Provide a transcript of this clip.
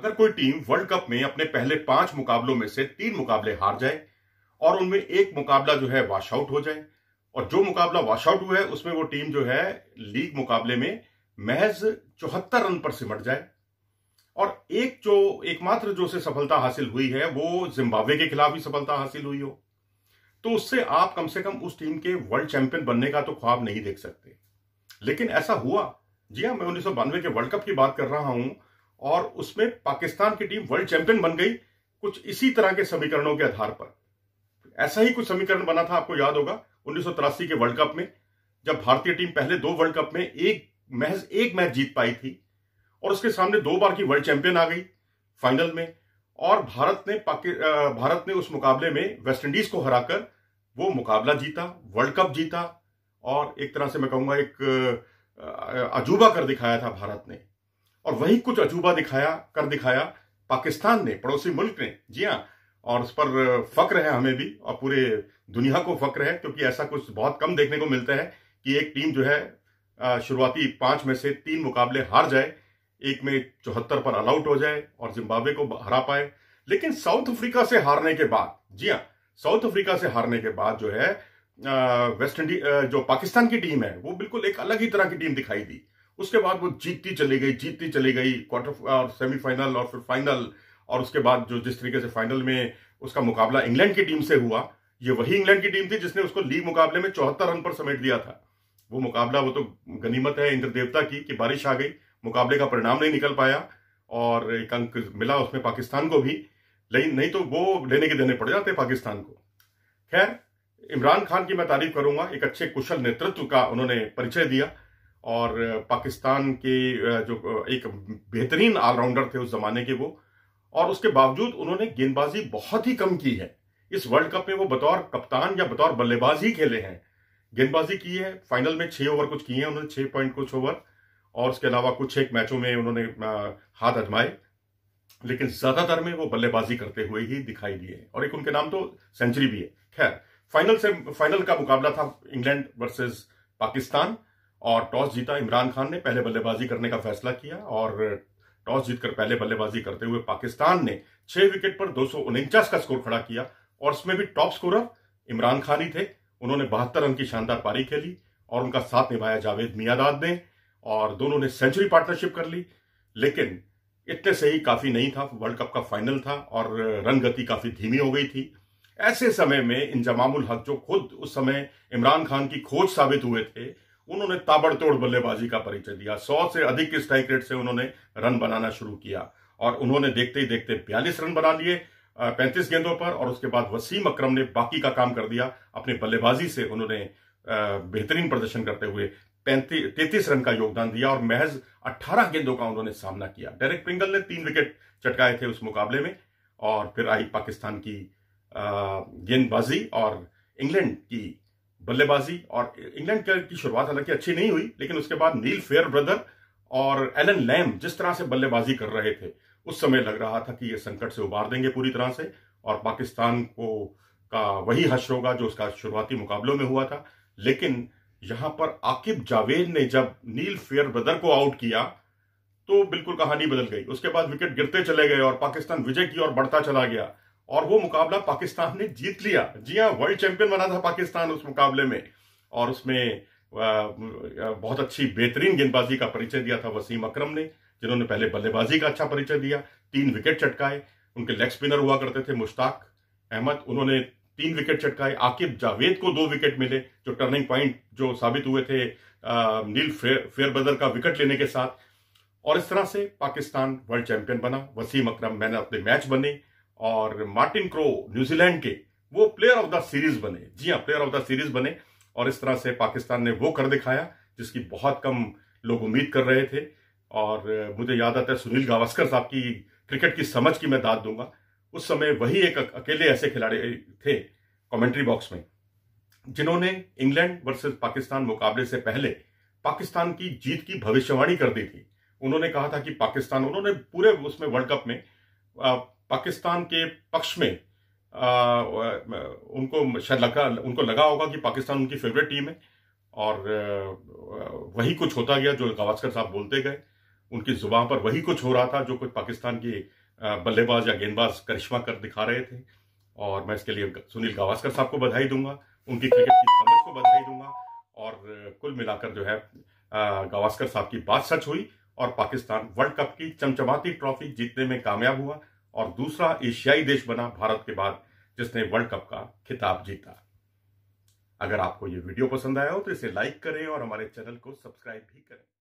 अगर कोई team world cup में अपने पहले 5 मुकाबलों में से 3 मुकाबले हार जाए और उनमें एक मुकाबला जो है वॉश आउट हो जाए, और जो मुकाबला वॉश आउट हुआ है उसमें वो टीम जो है लीग मुकाबले में महज 74 रन पर सिमट जाए, और एकमात्र जो से सफलता हासिल हुई है वो जिम्बाब्वे के खिलाफ ही सफलता हासिल हुई हो, तो उससे आप कम से कम उस टीम के वर्ल्ड चैंपियन बनने का तो ख्वाब नहीं देख सकते। लेकिन ऐसा हुआ। जी हाँ, मैं 1992 के वर्ल्ड कप की बात कर रहा हूं, और उसमें पाकिस्तान की टीम वर्ल्ड चैंपियन बन गई कुछ इसी तरह के समीकरणों के आधार पर। ऐसा ही कुछ समीकरण बना था, आपको याद होगा 1983 के वर्ल्ड कप में, जब भारतीय टीम पहले 2 वर्ल्ड कप में महज एक मैच जीत पाई थी और उसके सामने 2 बार की वर्ल्ड चैंपियन आ गई फाइनल में, और भारत ने उस मुकाबले में वेस्ट इंडीज को हराकर वो मुकाबला जीता, वर्ल्ड कप जीता, और एक तरह से मैं कहूंगा एक अजूबा कर दिखाया था भारत ने। और वही कुछ अजूबा कर दिखाया पाकिस्तान ने, पड़ोसी मुल्क ने। जी हाँ, और उस पर फक्र है हमें भी, और पूरे दुनिया को फक्र है, क्योंकि ऐसा कुछ बहुत कम देखने को मिलता है कि एक टीम जो है शुरुआती 5 में से 3 मुकाबले हार जाए, एक में 74 पर ऑल आउट हो जाए और जिम्बाब्वे को हरा पाए। लेकिन साउथ अफ्रीका से हारने के बाद, जी हाँ, साउथ अफ्रीका से हारने के बाद जो है वेस्ट इंडीज जो पाकिस्तान की टीम है वो बिल्कुल एक अलग ही तरह की टीम दिखाई दी। उसके बाद वो जीतती चली गई क्वार्टर और सेमीफाइनल और फिर फाइनल, और उसके बाद जो जिस तरीके से फाइनल में उसका मुकाबला इंग्लैंड की टीम से हुआ, ये वही इंग्लैंड की टीम थी जिसने उसको लीग मुकाबले में 74 रन पर समेट दिया था। वो मुकाबला, वो तो गनीमत है इंद्र देवता की कि बारिश आ गई, मुकाबले का परिणाम नहीं निकल पाया और एक अंक मिला उसमें पाकिस्तान को भी, नहीं तो वो लेने के देने पड़ जाते पाकिस्तान को। खैर, इमरान खान की मैं तारीफ करूंगा, एक अच्छे कुशल नेतृत्व का उन्होंने परिचय दिया, और पाकिस्तान के जो एक बेहतरीन ऑलराउंडर थे उस जमाने के वो, और उसके बावजूद उन्होंने गेंदबाजी बहुत ही कम की है। इस वर्ल्ड कप में वो बतौर कप्तान या बतौर बल्लेबाज ही खेले हैं, गेंदबाजी की है। फाइनल में 6 ओवर कुछ किए हैं उन्होंने, 6 पॉइंट कुछ ओवर, और उसके अलावा कुछ एक मैचों में उन्होंने हाथ आजमाए, लेकिन ज्यादातर में वो बल्लेबाजी करते हुए ही दिखाई दिए, और एक उनके नाम तो सेंचुरी भी है। खैर, फाइनल का मुकाबला था इंग्लैंड वर्सेस पाकिस्तान, और टॉस जीता इमरान खान ने, पहले बल्लेबाजी करने का फैसला किया, और टॉस जीतकर पहले बल्लेबाजी करते हुए पाकिस्तान ने 6 विकेट पर 249 का स्कोर खड़ा किया, और उसमें भी टॉप स्कोरर इमरान खान ही थे। उन्होंने 72 रन की शानदार पारी खेली, और उनका साथ निभाया जावेद मियांदाद ने, और दोनों ने सेंचुरी पार्टनरशिप कर ली। लेकिन इतने से ही काफी नहीं था, वर्ल्ड कप का फाइनल था और रन गति काफी धीमी हो गई थी। ऐसे समय में इंजमामुल हक, जो खुद उस समय इमरान खान की खोज साबित हुए थे, उन्होंने ताबड़तोड़ बल्लेबाजी का परिचय दिया। 100 से अधिक के स्ट्राइक रेट से उन्होंने रन बनाना शुरू किया, और उन्होंने देखते ही देखते 42 रन बना लिए 35 गेंदों पर, और उसके बाद वसीम अकरम ने बाकी का काम कर दिया। अपनी बल्लेबाजी से उन्होंने बेहतरीन प्रदर्शन करते हुए 33 रन का योगदान दिया, और महज 18 गेंदों का उन्होंने सामना किया। डेरेक प्रिंगल ने 3 विकेट चटकाए थे उस मुकाबले में, और फिर आई पाकिस्तान की गेंदबाजी और इंग्लैंड की बल्लेबाजी। और इंग्लैंड की शुरुआत हालांकि अच्छी नहीं हुई, लेकिन उसके बाद नील फेयर ब्रदर और एलन लैम जिस तरह से बल्लेबाजी कर रहे थे, उस समय लग रहा था कि ये संकट से उबार देंगे पूरी तरह से, और पाकिस्तान का वही हश्र होगा जो उसका शुरुआती मुकाबलों में हुआ था। लेकिन यहां पर आकिब जावेद ने जब नील फेयर ब्रदर को आउट किया तो बिल्कुल कहानी बदल गई। उसके बाद विकेट गिरते चले गए और पाकिस्तान विजय की ओर बढ़ता चला गया, और वो मुकाबला पाकिस्तान ने जीत लिया। जी हाँ, वर्ल्ड चैंपियन बना था पाकिस्तान उस मुकाबले में, और उसमें बहुत अच्छी बेहतरीन गेंदबाजी का परिचय दिया था वसीम अकरम ने, जिन्होंने पहले बल्लेबाजी का अच्छा परिचय दिया, 3 विकेट चटकाए। उनके लेग स्पिनर हुआ करते थे मुश्ताक अहमद, उन्होंने 3 विकेट चटकाए। आकिब जावेद को 2 विकेट मिले, जो टर्निंग पॉइंट जो साबित हुए थे नील फेयर ब्रदर का विकेट लेने के साथ, और इस तरह से पाकिस्तान वर्ल्ड चैंपियन बना। Wasim Akram man of the match बने, और मार्टिन क्रो न्यूजीलैंड के वो प्लेयर ऑफ द सीरीज बने। जी हाँ, प्लेयर ऑफ द सीरीज बने, और इस तरह से पाकिस्तान ने वो कर दिखाया जिसकी बहुत कम लोग उम्मीद कर रहे थे। और मुझे याद आता है सुनील गावस्कर साहब की क्रिकेट की समझ की मैं दाद दूंगा। उस समय वही एक अकेले ऐसे खिलाड़ी थे कमेंट्री बॉक्स में जिन्होंने इंग्लैंड वर्सेस पाकिस्तान मुकाबले से पहले पाकिस्तान की जीत की भविष्यवाणी कर दी थी। उन्होंने कहा था कि पाकिस्तान, उन्होंने पूरे उसमें वर्ल्ड कप में पाकिस्तान के पक्ष में उनको लगा होगा कि पाकिस्तान उनकी फेवरेट टीम है, और वही कुछ होता गया जो गावस्कर साहब बोलते गए। उनकी जुबान पर वही कुछ हो रहा था जो कुछ पाकिस्तान की बल्लेबाज या गेंदबाज करिश्मा कर दिखा रहे थे। और मैं इसके लिए सुनील गावस्कर साहब को बधाई दूंगा, उनकी क्रिकेट की समझ को बधाई दूंगा। और कुल मिलाकर जो है गावस्कर साहब की बात सच हुई और पाकिस्तान वर्ल्ड कप की चमचमाती ट्रॉफी जीतने में कामयाब हुआ और दूसरा एशियाई देश बना भारत के बाद जिसने वर्ल्ड कप का खिताब जीता। अगर आपको ये वीडियो पसंद आया हो तो इसे लाइक करें और हमारे चैनल को सब्सक्राइब भी करें।